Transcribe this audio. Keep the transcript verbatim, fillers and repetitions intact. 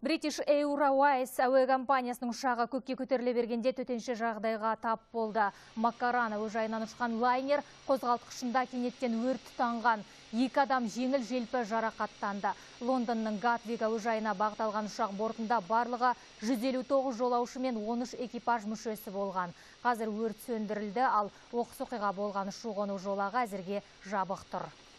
British Airways әуе компаниясының ұшағы көкке көтеріле бергенде төтенше жағдайға тап болды. Маккаран әуежайынан ұшқан лайнер қозғалтқышында кенеттен өрт тұтанған. Екі адам жеңіл желпі жарақаттанды. Лондонның Гатвик әуежайына бағыт алған ұшақ бортында барлығы жүз елу тоғыз жолаушы мен он үш экипаж мүшесі болған. Қазір өрт сөндірілді, ал оқыс оқиға болған ұшу-қону жолағы әзірге жабық тұр.